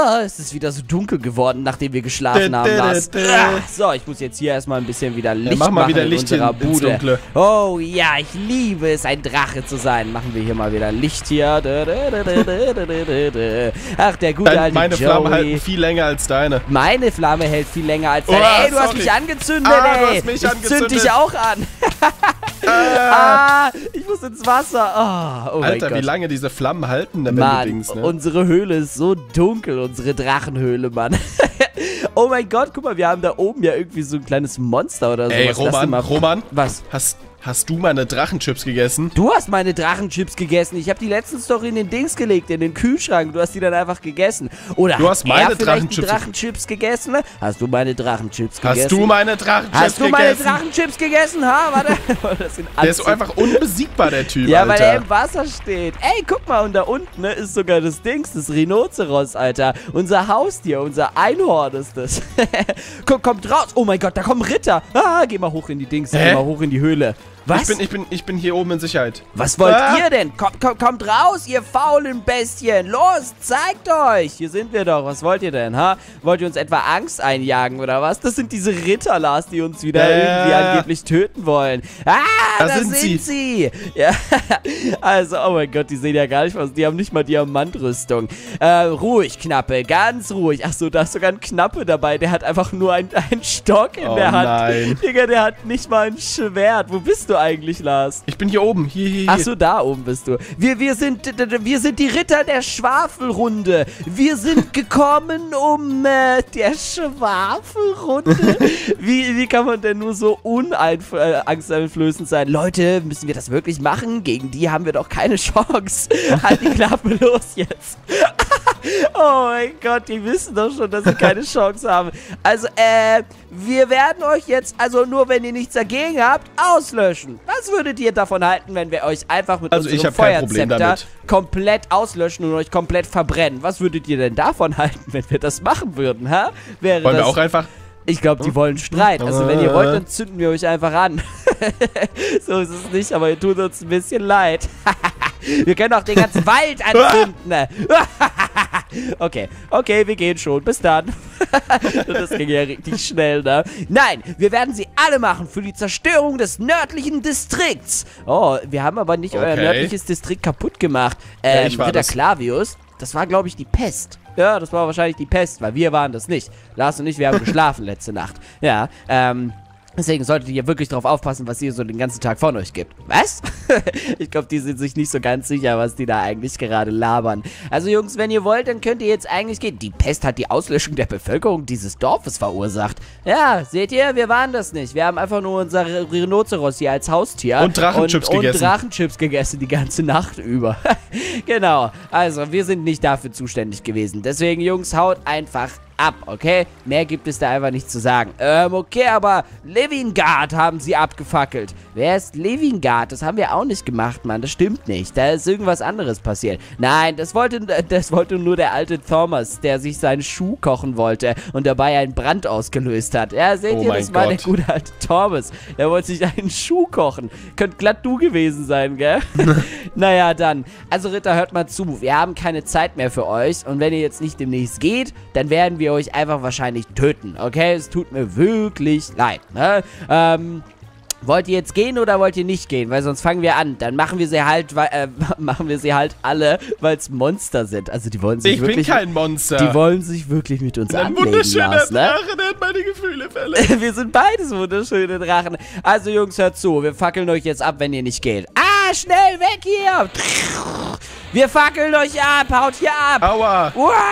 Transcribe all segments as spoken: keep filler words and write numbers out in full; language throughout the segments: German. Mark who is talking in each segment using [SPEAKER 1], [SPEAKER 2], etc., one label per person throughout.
[SPEAKER 1] Oh, es ist wieder so dunkel geworden, nachdem wir geschlafen haben, Lars. Ah, so, ich muss jetzt hier erstmal ein bisschen wieder Licht ja, mach mal machen
[SPEAKER 2] wieder Licht
[SPEAKER 1] in unserer
[SPEAKER 2] in,
[SPEAKER 1] Bude.
[SPEAKER 2] Dunkle.
[SPEAKER 1] Oh ja, ich liebe es, ein Drache zu sein. Machen wir hier mal wieder Licht hier. Ach, der gute alte
[SPEAKER 2] Meine
[SPEAKER 1] Joey.
[SPEAKER 2] Flammen halten viel länger als deine.
[SPEAKER 1] Meine Flamme hält viel länger als deine.
[SPEAKER 2] Oh,
[SPEAKER 1] ey, du
[SPEAKER 2] sorry.
[SPEAKER 1] hast mich angezündet,
[SPEAKER 2] ah,
[SPEAKER 1] ey.
[SPEAKER 2] Du hast mich
[SPEAKER 1] ich
[SPEAKER 2] angezündet.
[SPEAKER 1] zünd dich auch an. ah, ich muss ins Wasser. Oh, oh
[SPEAKER 2] Alter,
[SPEAKER 1] mein Gott.
[SPEAKER 2] wie lange diese Flammen halten, wenn
[SPEAKER 1] Mann,
[SPEAKER 2] du Dings, ne?
[SPEAKER 1] unsere Höhle ist so dunkel, unsere Drachenhöhle, Mann. Oh mein Gott, guck mal, wir haben da oben ja irgendwie so ein kleines Monster oder so.
[SPEAKER 2] Ey, Roman, Roman.
[SPEAKER 1] Was?
[SPEAKER 2] Hast, hast du meine Drachenchips gegessen?
[SPEAKER 1] Du hast meine Drachenchips gegessen. Ich habe die letztens doch in den Dings gelegt, in den Kühlschrank. Du hast die dann einfach gegessen. Oder
[SPEAKER 2] du hast meine
[SPEAKER 1] er
[SPEAKER 2] Drachenchips,
[SPEAKER 1] Drachenchips gegessen? Hast du meine Drachenchips gegessen?
[SPEAKER 2] Hast du meine Drachenchips gegessen?
[SPEAKER 1] Hast du meine Drachenchips gegessen? Ha, warte. Das sind
[SPEAKER 2] der ist so einfach unbesiegbar, der Typ,
[SPEAKER 1] ja,
[SPEAKER 2] Alter.
[SPEAKER 1] weil er im Wasser steht. Ey, guck mal, und da unten ne, ist sogar das Dings, das Rhinoceros, Alter. Unser Haustier, unser Einhorn ist das. Komm, kommt raus. Oh mein Gott, da kommen Ritter. Ah, geh mal hoch in die Dings,
[SPEAKER 2] Hä?
[SPEAKER 1] geh mal hoch in die Höhle. Was?
[SPEAKER 2] Ich bin, ich bin, ich bin hier oben in Sicherheit.
[SPEAKER 1] Was wollt
[SPEAKER 2] ah.
[SPEAKER 1] ihr denn? Kommt, kommt, kommt raus, ihr faulen Bestien. Los, zeigt euch. Hier sind wir doch. Was wollt ihr denn, ha? Wollt ihr uns etwa Angst einjagen, oder was? Das sind diese Ritter, Lars, die uns wieder
[SPEAKER 2] äh.
[SPEAKER 1] irgendwie angeblich töten wollen. Ah, da, da sind, sind sie. sie. Ja, also, oh mein Gott, die sehen ja gar nicht was. Die haben nicht mal Diamantrüstung. Äh, ruhig, Knappe, ganz ruhig. Ach so, da ist sogar ein Knappe dabei. Der hat einfach nur einen Stock in
[SPEAKER 2] oh
[SPEAKER 1] der Hand.
[SPEAKER 2] Nein.
[SPEAKER 1] Digga, der hat nicht mal ein Schwert. Wo bist du eigentlich, Lars?
[SPEAKER 2] Ich bin hier oben. Hier, hier, hier.
[SPEAKER 1] Ach so, da oben bist du. Wir, wir, sind, wir sind die Ritter der Schwafelrunde. Wir sind gekommen, um äh, der Schwafelrunde. Wie, wie kann man denn nur so unangsteinflößend sein? Leute, müssen wir das wirklich machen? Gegen die haben wir doch keine Chance. Halt die Klappe los jetzt. Oh mein Gott, die wissen doch schon, dass sie keine Chance haben. Also, äh, wir werden euch jetzt, also nur wenn ihr nichts dagegen habt, auslöschen. Was würdet ihr davon halten, wenn wir euch einfach mit
[SPEAKER 2] also
[SPEAKER 1] unserem Feuerzepter komplett auslöschen und euch komplett verbrennen? Was würdet ihr denn davon halten, wenn wir das machen würden, ha? Wäre
[SPEAKER 2] Wollen
[SPEAKER 1] das
[SPEAKER 2] wir auch einfach...
[SPEAKER 1] Ich glaube, die wollen Streit. Also wenn ihr wollt, dann zünden wir euch einfach an. So ist es nicht, aber ihr tut uns ein bisschen leid. Wir können auch den ganzen Wald anzünden. Okay, okay, wir gehen schon. Bis dann. Das ging ja richtig schnell, ne? Nein, wir werden sie alle machen für die Zerstörung des nördlichen Distrikts. Oh, wir haben aber nicht okay. euer nördliches Distrikt kaputt gemacht. Ähm,
[SPEAKER 2] ja,
[SPEAKER 1] Ritter Clavius, das war, glaube ich, die Pest. Ja, das war wahrscheinlich die Pest, weil wir waren das nicht. Lars und ich, wir haben geschlafen letzte Nacht. Ja, ähm... Deswegen solltet ihr wirklich drauf aufpassen, was ihr so den ganzen Tag von euch gibt. Was? Ich glaube, die sind sich nicht so ganz sicher, was die da eigentlich gerade labern. Also Jungs, wenn ihr wollt, dann könnt ihr jetzt eigentlich gehen. Die Pest hat die Auslöschung der Bevölkerung dieses Dorfes verursacht. Ja, seht ihr, wir waren das nicht. Wir haben einfach nur unser Rhinoceros hier als Haustier.
[SPEAKER 2] Und Drachenchips
[SPEAKER 1] und,
[SPEAKER 2] gegessen.
[SPEAKER 1] Und Drachenchips gegessen die ganze Nacht über. Genau, also wir sind nicht dafür zuständig gewesen. Deswegen, Jungs, haut einfach ab, okay? Mehr gibt es da einfach nicht zu sagen. Ähm, okay, aber Levingard haben sie abgefackelt. Wer ist Levingard? Das haben wir auch nicht gemacht, Mann. Das stimmt nicht. Da ist irgendwas anderes passiert. Nein, das wollte, das wollte nur der alte Thomas, der sich seinen Schuh kochen wollte und dabei einen Brand ausgelöst hat. Ja, seht
[SPEAKER 2] oh
[SPEAKER 1] ihr, das war
[SPEAKER 2] Gott.
[SPEAKER 1] der gute alte Thomas. Der wollte sich einen Schuh kochen. Könnt glatt du gewesen sein, gell? Naja, dann. Also, Ritter, hört mal zu. Wir haben keine Zeit mehr für euch. Und wenn ihr jetzt nicht demnächst geht, dann werden wir wir euch einfach wahrscheinlich töten, okay? Es tut mir wirklich leid, ne? Ähm, wollt ihr jetzt gehen oder wollt ihr nicht gehen? Weil sonst fangen wir an. Dann machen wir sie halt, äh, machen wir sie halt alle, weil es Monster sind. Also die wollen sich
[SPEAKER 2] ich
[SPEAKER 1] wirklich...
[SPEAKER 2] Ich bin kein Monster.
[SPEAKER 1] Die wollen sich wirklich mit uns
[SPEAKER 2] Ein
[SPEAKER 1] anlegen,
[SPEAKER 2] wunderschöner
[SPEAKER 1] Lars, ne?
[SPEAKER 2] Drache, der hat meine Gefühle verletzt.
[SPEAKER 1] Wir sind beides wunderschöne Drachen. Also Jungs, hört zu. Wir fackeln euch jetzt ab, wenn ihr nicht geht. Ah, schnell weg hier! Wir fackeln euch ab, haut hier ab.
[SPEAKER 2] Aua.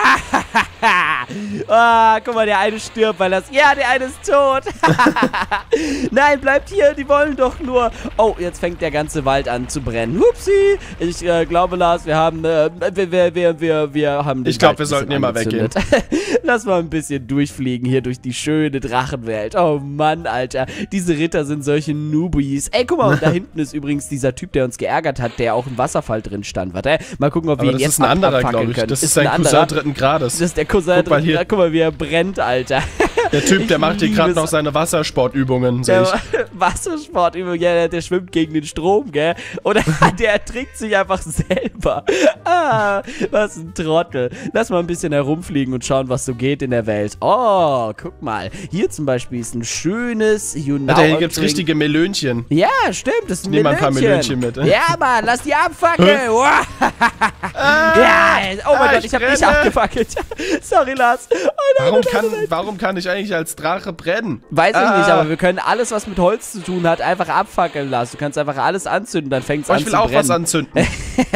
[SPEAKER 1] Oh, guck mal, der eine stirbt, weil das... Ja, der eine ist tot. Nein, bleibt hier, die wollen doch nur... Oh, jetzt fängt der ganze Wald an zu brennen. Hupsi. Ich äh, glaube, Lars, wir haben... Äh, wir, wir, wir, wir, wir haben...
[SPEAKER 2] Ich glaube, wir sollten hier mal weggehen.
[SPEAKER 1] Lass mal ein bisschen durchfliegen hier durch die schöne Drachenwelt. Oh Mann, Alter. Diese Ritter sind solche Noobies. Ey, guck mal, und da hinten ist übrigens dieser Typ, der uns geärgert hat, der auch im Wasserfall drin stand. Warte, mal gucken, ob wir
[SPEAKER 2] Aber
[SPEAKER 1] ihn
[SPEAKER 2] das
[SPEAKER 1] jetzt
[SPEAKER 2] ist ein anderer,
[SPEAKER 1] abfackeln
[SPEAKER 2] glaube ich.
[SPEAKER 1] können.
[SPEAKER 2] Das ist,
[SPEAKER 1] ist
[SPEAKER 2] sein
[SPEAKER 1] ein
[SPEAKER 2] Cousin
[SPEAKER 1] anderer.
[SPEAKER 2] dritten Grades.
[SPEAKER 1] Das ist der Cousin
[SPEAKER 2] Guck mal
[SPEAKER 1] dritten Grades. Guck mal, wie er brennt, Alter.
[SPEAKER 2] Der Typ, der
[SPEAKER 1] Ich
[SPEAKER 2] macht hier
[SPEAKER 1] liebe
[SPEAKER 2] gerade
[SPEAKER 1] es.
[SPEAKER 2] noch seine Wassersportübungen, sehe ich.
[SPEAKER 1] Der Wassersportübung, ja, der, der schwimmt gegen den Strom, gell? Oder der ertrinkt sich einfach selber. Ah, was ein Trottel. Lass mal ein bisschen herumfliegen und schauen, was so geht in der Welt. Oh, guck mal. Hier zum Beispiel ist ein schönes United.
[SPEAKER 2] Alter, hier gibt's richtige Melönchen.
[SPEAKER 1] Ja, stimmt, das ist ein
[SPEAKER 2] Nehmen wir ein paar
[SPEAKER 1] Melönchen.
[SPEAKER 2] Melönchen mit.
[SPEAKER 1] Ja, Mann, lass die abfackeln. Wow. Ja, oh mein
[SPEAKER 2] ah,
[SPEAKER 1] Gott,
[SPEAKER 2] ich
[SPEAKER 1] ich hab dich
[SPEAKER 2] brenne.
[SPEAKER 1] abgefackelt. Sorry, Lars. Oh nein,
[SPEAKER 2] Warum
[SPEAKER 1] nein,
[SPEAKER 2] kann,
[SPEAKER 1] nein, nein.
[SPEAKER 2] warum kann ich eigentlich als Drache brennen?
[SPEAKER 1] Weiß ich
[SPEAKER 2] Ah.
[SPEAKER 1] nicht, aber wir können alles, was mit Holz zu tun hat, einfach abfackeln lassen. Du kannst einfach alles anzünden, dann fängt es
[SPEAKER 2] Oh,
[SPEAKER 1] an
[SPEAKER 2] ich will
[SPEAKER 1] zu
[SPEAKER 2] auch
[SPEAKER 1] brennen.
[SPEAKER 2] was anzünden.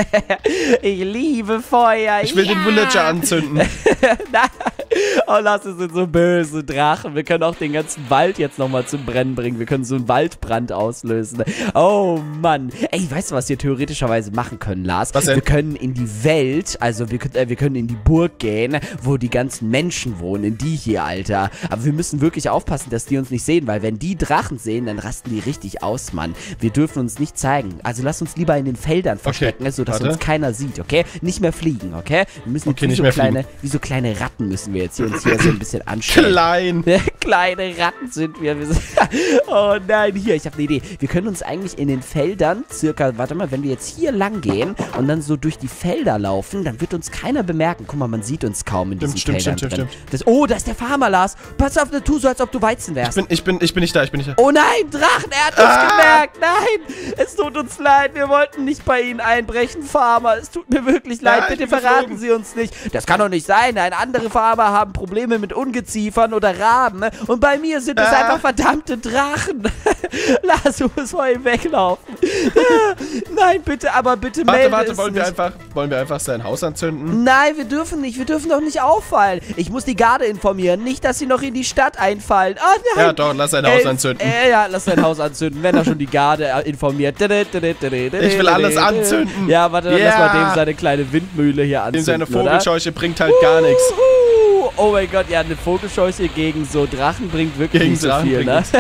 [SPEAKER 1] Ich liebe Feuer.
[SPEAKER 2] Ich will
[SPEAKER 1] ja.
[SPEAKER 2] den Villager anzünden.
[SPEAKER 1] Nein. Oh, Lars, wir sind so böse Drachen. Wir können auch den ganzen Wald jetzt nochmal zum Brennen bringen. Wir können so einen Waldbrand auslösen. Oh, Mann. Ey, weißt du, was wir theoretischerweise machen können, Lars?
[SPEAKER 2] Was denn?
[SPEAKER 1] Wir können in die Welt, also wir, äh, wir können in die Burg gehen, wo die ganzen Menschen wohnen. In die hier, Alter. Aber wir müssen wirklich aufpassen, dass die uns nicht sehen, weil wenn die Drachen sehen, dann rasten die richtig aus, Mann. Wir dürfen uns nicht zeigen. Also lass uns lieber in den Feldern verstecken,
[SPEAKER 2] Okay,
[SPEAKER 1] sodass
[SPEAKER 2] warte.
[SPEAKER 1] uns keiner sieht, okay? Nicht mehr fliegen, okay? Wir müssen
[SPEAKER 2] Okay,
[SPEAKER 1] jetzt wie,
[SPEAKER 2] nicht
[SPEAKER 1] so
[SPEAKER 2] mehr
[SPEAKER 1] kleine,
[SPEAKER 2] fliegen.
[SPEAKER 1] wie so kleine Ratten müssen wir jetzt hier uns hier so ein bisschen anstellen.
[SPEAKER 2] Klein.
[SPEAKER 1] Kleine Ratten sind wir. wir sind oh nein, hier, ich habe eine Idee. Wir können uns eigentlich in den Feldern circa, warte mal, wenn wir jetzt hier lang gehen und dann so durch die Felder laufen, dann wird uns keiner bemerken. Guck mal, man sieht uns kaum in diesen
[SPEAKER 2] Stimmt,
[SPEAKER 1] Feldern
[SPEAKER 2] stimmt,
[SPEAKER 1] drin.
[SPEAKER 2] stimmt,
[SPEAKER 1] Das, oh, da ist der Farmer, Lars. Pass auf, tu so, als ob du Weizen
[SPEAKER 2] Ich
[SPEAKER 1] wärst.
[SPEAKER 2] bin, ich bin, ich bin nicht da, ich bin nicht da.
[SPEAKER 1] Oh nein, Drachen, er hat uns
[SPEAKER 2] Ah!
[SPEAKER 1] gemerkt. Nein, es tut uns leid. Wir wollten nicht bei Ihnen einbrechen, Farmer. Es tut mir wirklich leid.
[SPEAKER 2] Ah, ich
[SPEAKER 1] Bitte
[SPEAKER 2] bin
[SPEAKER 1] verraten
[SPEAKER 2] geflogen.
[SPEAKER 1] Sie uns nicht. Das kann doch nicht sein. Nein, andere Farmer haben Probleme mit Ungeziefern oder Raben. ne? Und bei mir sind es
[SPEAKER 2] Ah.
[SPEAKER 1] einfach verdammte Drachen. Lass uns vor ihm weglaufen. Ah, nein, bitte, aber bitte
[SPEAKER 2] Warte,
[SPEAKER 1] melde
[SPEAKER 2] warte,
[SPEAKER 1] es
[SPEAKER 2] wollen wir,
[SPEAKER 1] nicht.
[SPEAKER 2] einfach, wollen wir einfach sein Haus anzünden?
[SPEAKER 1] Nein, wir dürfen nicht. Wir dürfen doch nicht auffallen. Ich muss die Garde informieren. Nicht, dass sie noch in die Stadt einfallen. Oh nein.
[SPEAKER 2] Ja, doch, lass sein Haus anzünden.
[SPEAKER 1] Äh, ja, lass sein Haus anzünden, wenn er schon die Garde äh, informiert. Ich
[SPEAKER 2] will alles anzünden.
[SPEAKER 1] Ja, warte, dann
[SPEAKER 2] Yeah.
[SPEAKER 1] lass mal dem seine kleine Windmühle hier
[SPEAKER 2] Dem
[SPEAKER 1] anzünden,
[SPEAKER 2] seine
[SPEAKER 1] oder?
[SPEAKER 2] Vogelscheuche bringt halt gar nichts.
[SPEAKER 1] Uhu. Oh mein Gott, ja, eine Vogelscheuche gegen so Drachen bringt wirklich
[SPEAKER 2] Gegen
[SPEAKER 1] nicht so
[SPEAKER 2] Drachen
[SPEAKER 1] viel, ne?
[SPEAKER 2] bringt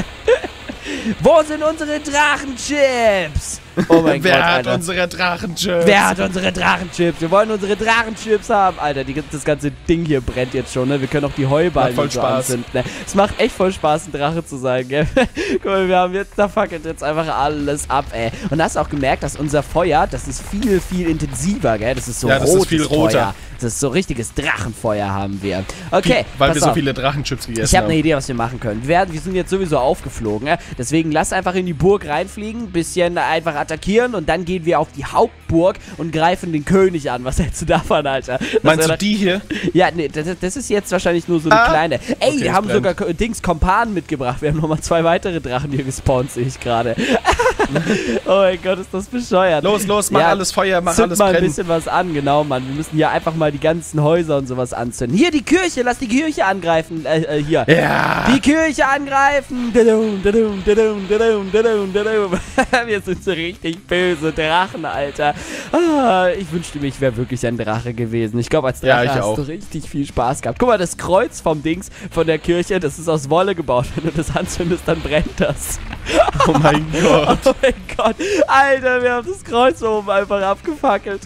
[SPEAKER 1] Wo sind unsere Drachenchips? Oh mein
[SPEAKER 2] Wer
[SPEAKER 1] Gott,
[SPEAKER 2] hat
[SPEAKER 1] Alter.
[SPEAKER 2] unsere Drachenchips?
[SPEAKER 1] Wer hat unsere Drachenchips? Wir wollen unsere Drachenchips haben. Alter, die, das ganze Ding hier brennt jetzt schon, ne? Wir können auch die Heuballen
[SPEAKER 2] Macht voll
[SPEAKER 1] und so
[SPEAKER 2] Spaß.
[SPEAKER 1] anzünden, ne? Es macht echt voll Spaß, ein Drache zu sein, gell? Guck mal, wir haben jetzt, da fackelt jetzt einfach alles ab, ey. Und hast auch gemerkt, dass unser Feuer, das ist viel, viel intensiver, gell? Das ist so
[SPEAKER 2] Ja, das ist
[SPEAKER 1] rotes
[SPEAKER 2] viel roter.
[SPEAKER 1] Feuer. Das ist so richtiges Drachenfeuer haben wir. Okay,
[SPEAKER 2] Weil
[SPEAKER 1] pass
[SPEAKER 2] wir so
[SPEAKER 1] auf.
[SPEAKER 2] viele Drachenchips gegessen
[SPEAKER 1] Ich habe
[SPEAKER 2] haben.
[SPEAKER 1] eine Idee, was wir machen können. Wir, werden, wir sind jetzt sowieso aufgeflogen, ne? Deswegen lass einfach in die Burg reinfliegen, bisschen einfach attackieren und dann gehen wir auf die Hauptburg und greifen den König an. Was hältst du davon, Alter? Das
[SPEAKER 2] Meinst
[SPEAKER 1] wär
[SPEAKER 2] du
[SPEAKER 1] doch-
[SPEAKER 2] die hier?
[SPEAKER 1] Ja, nee, das, das ist jetzt wahrscheinlich nur so eine
[SPEAKER 2] Ah.
[SPEAKER 1] kleine. Ey,
[SPEAKER 2] Okay,
[SPEAKER 1] wir
[SPEAKER 2] es
[SPEAKER 1] haben
[SPEAKER 2] brennt.
[SPEAKER 1] sogar Ko- Dings Kompanen mitgebracht. Wir haben nochmal zwei weitere Drachen hier gespawnt, sehe ich gerade. Oh mein Gott, ist das bescheuert.
[SPEAKER 2] Los, los, mach
[SPEAKER 1] Ja,
[SPEAKER 2] alles Feuer, mach
[SPEAKER 1] Zünd
[SPEAKER 2] alles
[SPEAKER 1] mal ein
[SPEAKER 2] brennen.
[SPEAKER 1] bisschen was an, genau, Mann. Wir müssen hier einfach mal die ganzen Häuser und sowas anzünden. Hier, die Kirche, lass die Kirche angreifen. Äh, äh, hier.
[SPEAKER 2] Ja.
[SPEAKER 1] Die Kirche angreifen. Dadum, dadum, dadum, dadum, dadum, dadum. Wir sind so richtig böse Drachen, Alter. Ah, ich wünschte mir, ich wäre wirklich ein Drache gewesen. Ich glaube, als Drache
[SPEAKER 2] Ja, ich
[SPEAKER 1] hast
[SPEAKER 2] auch.
[SPEAKER 1] du richtig viel Spaß gehabt. Guck mal, das Kreuz vom Dings, von der Kirche, das ist aus Wolle gebaut. Wenn du das anzündest, dann brennt das.
[SPEAKER 2] Oh mein Gott.
[SPEAKER 1] Oh mein Gott. Alter, wir haben das Kreuz oben einfach abgefackelt.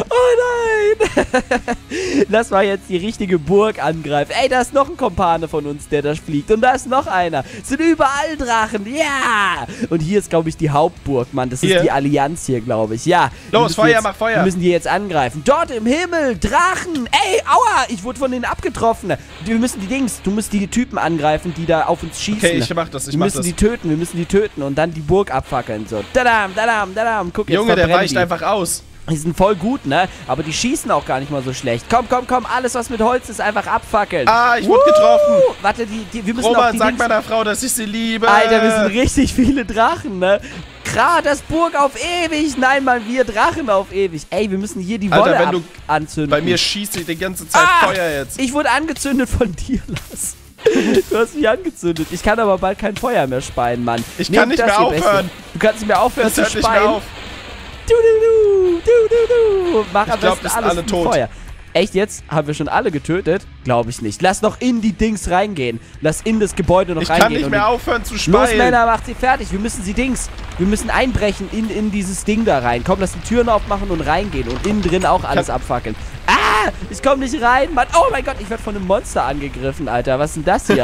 [SPEAKER 1] Oh nein. Lass mal jetzt die richtige Burg angreifen. Ey, da ist noch ein Kumpane von uns, der da fliegt. Und da ist noch einer. Es sind überall Drachen. Ja. Und hier ist, glaube ich, die Hauptburg, Mann. Das
[SPEAKER 2] Hier?
[SPEAKER 1] ist die Allianz hier, glaube ich. Ja. Wir
[SPEAKER 2] Los,
[SPEAKER 1] müssen
[SPEAKER 2] Feuer,
[SPEAKER 1] jetzt,
[SPEAKER 2] mach Feuer.
[SPEAKER 1] Wir müssen die jetzt angreifen. Dort im Himmel, Drachen. Ey, aua. Ich wurde von denen abgetroffen. Wir müssen die Dings, du musst die Typen angreifen, die da auf uns schießen.
[SPEAKER 2] Okay, ich mach das, ich
[SPEAKER 1] wir
[SPEAKER 2] mach
[SPEAKER 1] müssen
[SPEAKER 2] das.
[SPEAKER 1] die töten, wir müssen die töten und dann die Burg abfackeln. So, dadam, dadam, dadam. Guck, jetzt
[SPEAKER 2] Junge, der
[SPEAKER 1] verbrennen
[SPEAKER 2] weicht
[SPEAKER 1] die.
[SPEAKER 2] einfach aus.
[SPEAKER 1] Die sind voll gut, ne? Aber die schießen auch gar nicht mal so schlecht. Komm, komm, komm, alles was mit Holz ist, einfach abfackeln.
[SPEAKER 2] Ah, ich wurde getroffen.
[SPEAKER 1] Warte, die, die, wir müssen auf
[SPEAKER 2] Roman,
[SPEAKER 1] die
[SPEAKER 2] sag
[SPEAKER 1] Dings-
[SPEAKER 2] meiner Frau, dass ich sie liebe.
[SPEAKER 1] Alter, wir sind richtig viele Drachen, ne? Kra, das Burg auf ewig. Nein, Mann, wir Drachen auf ewig. Ey, wir müssen hier die
[SPEAKER 2] Alter,
[SPEAKER 1] Wolle
[SPEAKER 2] wenn
[SPEAKER 1] ab
[SPEAKER 2] du
[SPEAKER 1] anzünden.
[SPEAKER 2] Bei mir schießt sie die ganze Zeit
[SPEAKER 1] Ah,
[SPEAKER 2] Feuer jetzt.
[SPEAKER 1] Ich wurde angezündet von dir, Lars. Du hast mich angezündet. Ich kann aber bald kein Feuer mehr speien, Mann.
[SPEAKER 2] Ich
[SPEAKER 1] Nehmt
[SPEAKER 2] kann nicht
[SPEAKER 1] das,
[SPEAKER 2] mehr
[SPEAKER 1] ihr
[SPEAKER 2] aufhören.
[SPEAKER 1] Beste. Du kannst nicht mehr aufhören
[SPEAKER 2] Das
[SPEAKER 1] zu
[SPEAKER 2] hört nicht
[SPEAKER 1] speien.
[SPEAKER 2] mehr auf.
[SPEAKER 1] Du, du, du, du, du, du. Mach am
[SPEAKER 2] glaub,
[SPEAKER 1] besten
[SPEAKER 2] wir sind
[SPEAKER 1] alles
[SPEAKER 2] alle
[SPEAKER 1] mit
[SPEAKER 2] tot.
[SPEAKER 1] Feuer. Echt jetzt? Haben wir schon alle getötet? Glaube ich nicht. Lass noch in die Dings reingehen. Lass in das Gebäude noch
[SPEAKER 2] Ich
[SPEAKER 1] reingehen.
[SPEAKER 2] kann nicht
[SPEAKER 1] und
[SPEAKER 2] mehr aufhören zu
[SPEAKER 1] Los,
[SPEAKER 2] speien.
[SPEAKER 1] Männer, macht sie fertig. Wir müssen sie Dings. Wir müssen einbrechen in, in dieses Ding da rein. Komm, lass die Türen aufmachen und reingehen. Und innen drin auch alles abfackeln. Ah! Ich komm nicht rein, Mann. Oh mein Gott, ich werde von einem Monster angegriffen, Alter. Was ist denn das hier?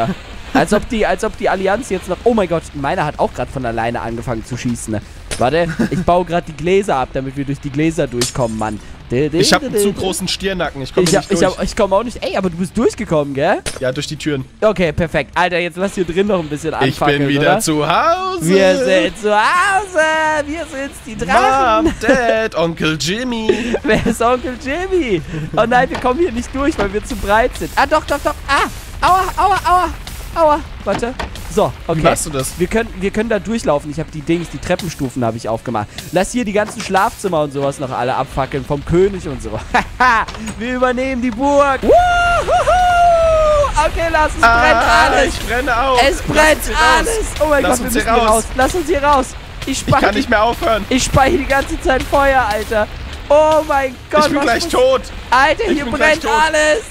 [SPEAKER 1] Als ob die, als ob die Allianz jetzt noch... Oh mein Gott, meiner hat auch gerade von alleine angefangen zu schießen. Ne? Warte, ich baue gerade die Gläser ab, damit wir durch die Gläser durchkommen, Mann.
[SPEAKER 2] Ich habe einen zu großen Stirnacken, ich komme
[SPEAKER 1] ich
[SPEAKER 2] nicht
[SPEAKER 1] hab,
[SPEAKER 2] durch.
[SPEAKER 1] Ich, hab, ich komme auch nicht... Ey, aber du bist durchgekommen, gell?
[SPEAKER 2] Ja, durch die Türen.
[SPEAKER 1] Okay, perfekt. Alter, jetzt lass hier drin noch ein bisschen anfangen,
[SPEAKER 2] Ich bin wieder
[SPEAKER 1] oder?
[SPEAKER 2] zu Hause.
[SPEAKER 1] Wir sind zu Hause. Wir sind die Drachen.
[SPEAKER 2] Mom, Dad, Onkel Jimmy.
[SPEAKER 1] Wer ist Onkel Jimmy? Oh nein, wir kommen hier nicht durch, weil wir zu breit sind. Ah, doch, doch, doch. Ah, aua, aua, aua, aua. Warte. So, okay.
[SPEAKER 2] Wie machst du das?
[SPEAKER 1] Wir können, wir können da durchlaufen. Ich habe die Dings, die Treppenstufen habe ich aufgemacht. Lass hier die ganzen Schlafzimmer und sowas noch alle abfackeln vom König und so. Haha, wir übernehmen die Burg. Wuhuhu. Okay, lass es
[SPEAKER 2] Ah,
[SPEAKER 1] brennt alles.
[SPEAKER 2] ich brenne auf.
[SPEAKER 1] Es brennt alles. Oh mein
[SPEAKER 2] Lass
[SPEAKER 1] Gott, wir
[SPEAKER 2] uns
[SPEAKER 1] müssen
[SPEAKER 2] hier
[SPEAKER 1] hier raus.
[SPEAKER 2] raus.
[SPEAKER 1] Lass uns hier raus. Ich
[SPEAKER 2] Ich
[SPEAKER 1] speichere
[SPEAKER 2] kann nicht mehr aufhören.
[SPEAKER 1] ich speiche die ganze Zeit Feuer, Alter. Oh mein Gott.
[SPEAKER 2] Ich bin
[SPEAKER 1] was
[SPEAKER 2] gleich
[SPEAKER 1] muss-
[SPEAKER 2] tot.
[SPEAKER 1] Alter,
[SPEAKER 2] Ich
[SPEAKER 1] hier
[SPEAKER 2] bin gleich
[SPEAKER 1] brennt
[SPEAKER 2] tot.
[SPEAKER 1] alles.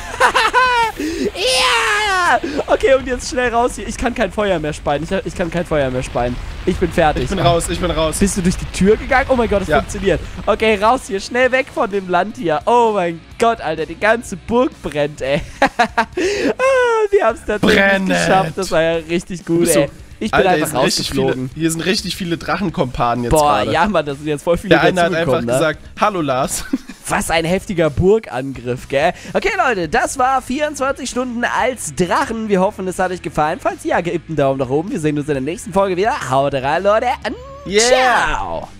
[SPEAKER 1] Ja! Okay, und jetzt schnell raus hier. Ich kann kein Feuer mehr speien. Ich, ich kann kein Feuer mehr speien. Ich bin fertig.
[SPEAKER 2] Ich bin raus, ich bin raus.
[SPEAKER 1] Bist du durch die Tür gegangen? Oh mein Gott, es
[SPEAKER 2] Ja.
[SPEAKER 1] funktioniert. Okay, raus hier. Schnell weg von dem Land hier. Oh mein Gott, Alter. Die ganze Burg brennt, ey. Ah, wir haben es tatsächlich
[SPEAKER 2] Brennet.
[SPEAKER 1] geschafft. Das war ja richtig gut,
[SPEAKER 2] Bist du-
[SPEAKER 1] ey. Ich bin
[SPEAKER 2] Alter, hier
[SPEAKER 1] einfach
[SPEAKER 2] sind, richtig viele,
[SPEAKER 1] rausgeflogen.
[SPEAKER 2] hier sind richtig viele Drachenkompanen jetzt
[SPEAKER 1] Boah,
[SPEAKER 2] gerade.
[SPEAKER 1] ja, Mann, das sind jetzt voll viele
[SPEAKER 2] Der eine hat
[SPEAKER 1] dazugekommen,
[SPEAKER 2] einfach
[SPEAKER 1] ne?
[SPEAKER 2] gesagt, hallo Lars.
[SPEAKER 1] Was ein heftiger Burgangriff, gell? Okay, Leute, das war vierundzwanzig Stunden als Drachen. Wir hoffen, es hat euch gefallen. Falls ja, gebt einen Daumen nach oben. Wir sehen uns in der nächsten Folge wieder. Haut rein, Leute.
[SPEAKER 2] Yeah.
[SPEAKER 1] Ciao.